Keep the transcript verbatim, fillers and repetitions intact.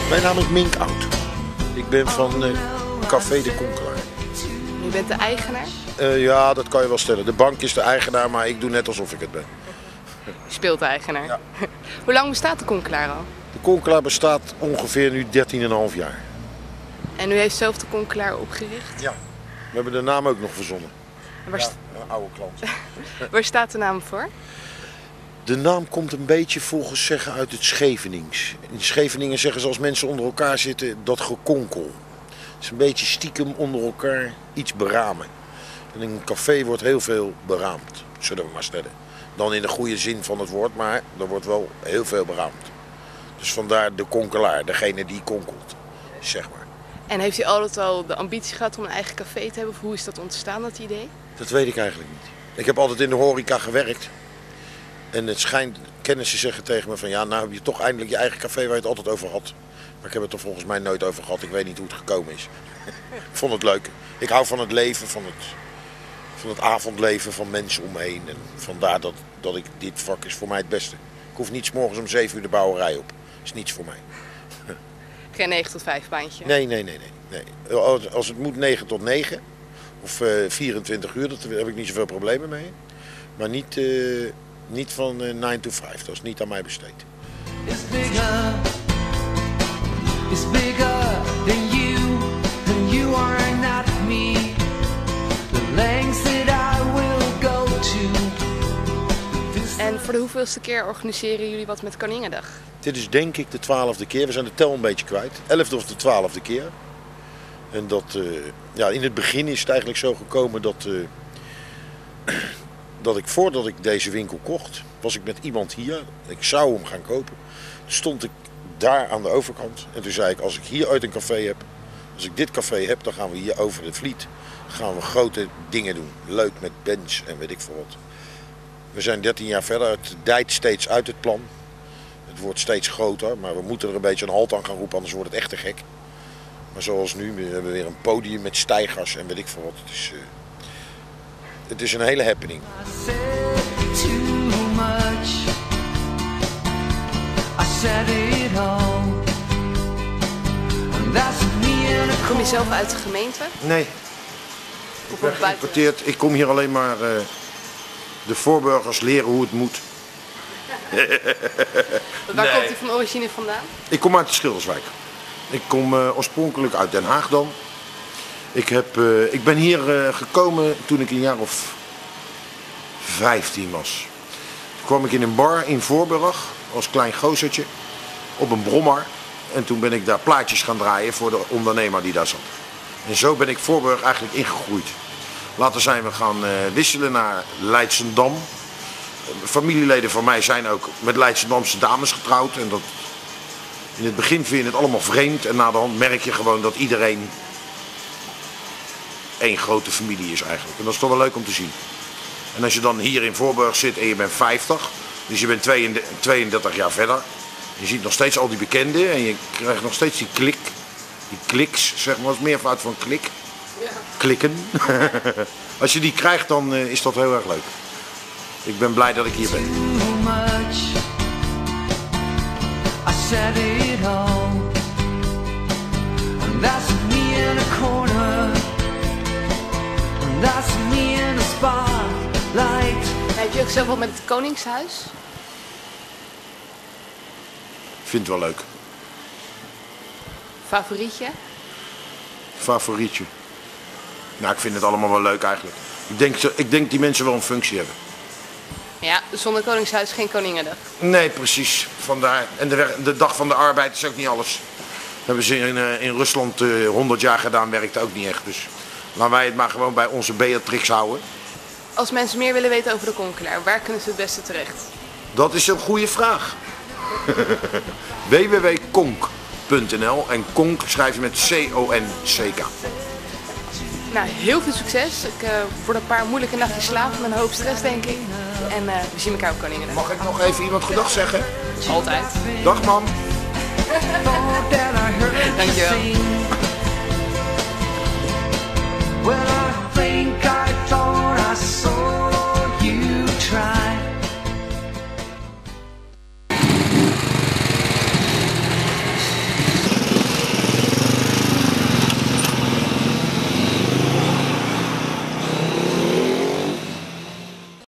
Mijn naam is Mink Oud. Ik ben van uh, Café de Konkelaar. U bent de eigenaar? Uh, ja, dat kan je wel stellen. De bank is de eigenaar, maar ik doe net alsof ik het ben. Speelt de eigenaar. Ja. Hoe lang bestaat de Konkelaar al? De Konkelaar bestaat ongeveer nu dertien komma vijf jaar. En u heeft zelf de Konkelaar opgericht? Ja. We hebben de naam ook nog verzonnen. Waar, ja, st een oude klant. Waar staat de naam voor? De naam komt een beetje volgens zeggen uit het Schevenings. In Scheveningen zeggen ze als mensen onder elkaar zitten dat gekonkel. Het is een beetje stiekem onder elkaar iets beramen. En in een café wordt heel veel beraamd, zullen we maar stellen. Dan in de goede zin van het woord, maar er wordt wel heel veel beraamd. Dus vandaar de konkelaar, degene die konkelt, zeg maar. En heeft u altijd al de ambitie gehad om een eigen café te hebben? Of hoe is dat ontstaan, dat idee? Dat weet ik eigenlijk niet. Ik heb altijd in de horeca gewerkt. En het schijnt, kennissen zeggen tegen me van ja, nou heb je toch eindelijk je eigen café waar je het altijd over had. Maar ik heb het er volgens mij nooit over gehad. Ik weet niet hoe het gekomen is. Ik vond het leuk. Ik hou van het leven, van het, van het avondleven van mensen om me heen. En vandaar dat, dat ik dit vak is voor mij het beste. Ik hoef niet 's morgens om zeven uur de bouwerij op. Dat is niets voor mij. Geen negen tot vijf baantje? Nee, nee, nee, nee. nee. Als, als het moet negen tot negen of uh, vierentwintig uur, daar heb ik niet zoveel problemen mee. Maar niet, uh, niet van uh, negen to vijf, dat is niet aan mij besteed. It's bigger, it's bigger than you, and you are not me. The lengths that I will go to. En voor de hoeveelste keer organiseren jullie wat met Koninginnedag? Dit is denk ik de twaalfde keer. We zijn de tel een beetje kwijt. Elfde of de twaalfde keer. En dat, uh, ja, in het begin is het eigenlijk zo gekomen dat, uh, dat ik voordat ik deze winkel kocht, was ik met iemand hier. Ik zou hem gaan kopen. Toen stond ik daar aan de overkant. En toen zei ik, als ik hier uit een café heb, als ik dit café heb, dan gaan we hier over de Vliet. Gaan we grote dingen doen. Leuk met bands en weet ik veel wat. We zijn dertien jaar verder. Het dijt steeds uit het plan. Het wordt steeds groter, maar we moeten er een beetje een halt aan gaan roepen, anders wordt het echt te gek. Maar zoals nu, we hebben weer een podium met stijgers en weet ik veel wat. Het is, uh, het is een hele happening. Kom je zelf uit de gemeente? Nee. Ik ben geïmporteerd. Ik kom hier alleen maar uh, de voorburgers leren hoe het moet. Waar nee. komt u van origine vandaan? Ik kom uit de Schilderswijk. Ik kom uh, oorspronkelijk uit Den Haag dan. Ik, heb, uh, ik ben hier uh, gekomen toen ik een jaar of vijftien was. Toen kwam ik in een bar in Voorburg als klein gozertje op een brommer. En toen ben ik daar plaatjes gaan draaien voor de ondernemer die daar zat. En zo ben ik Voorburg eigenlijk ingegroeid. Later zijn we gaan uh, wisselen naar Leidschendam. Familieleden van mij zijn ook met Leidschendamse dames getrouwd. En dat, in het begin vind je het allemaal vreemd. En na de hand merk je gewoon dat iedereen één grote familie is eigenlijk. En dat is toch wel leuk om te zien. En als je dan hier in Voorburg zit en je bent vijftig. Dus je bent tweeëndertig jaar verder. Je ziet nog steeds al die bekenden. En je krijgt nog steeds die klik. Die kliks, zeg maar. Dat is meervoud van klik. Ja. Klikken. Als je die krijgt, dan uh, is dat heel erg leuk. Ik ben blij dat ik hier ben. Heb je ook zelf wat met het Koningshuis? Ik vind het wel leuk. Favorietje? Favorietje? Nou, ik vind het allemaal wel leuk eigenlijk. Ik denk, ik denk die mensen wel een functie hebben. Ja, zonder Koningshuis geen Koninginnedag. Nee, precies. Vandaar. En de, de dag van de arbeid is ook niet alles. Dat hebben ze in, uh, in Rusland uh, honderd jaar gedaan, werkt ook niet echt. Dus laten wij het maar gewoon bij onze Beatrix houden. Als mensen meer willen weten over de Konkelaar, waar kunnen ze het beste terecht? Dat is een goede vraag. w w w punt konk punt n l en konk schrijf je met C O N C K. Nou, heel veel succes. Ik uh, word een paar moeilijke nachtjes slapen met een hoop stress, denk ik. En uh, we zien elkaar op Koninginnedag. Mag ik nog even iemand gedag zeggen? Altijd. Dag, mam. Dankjewel.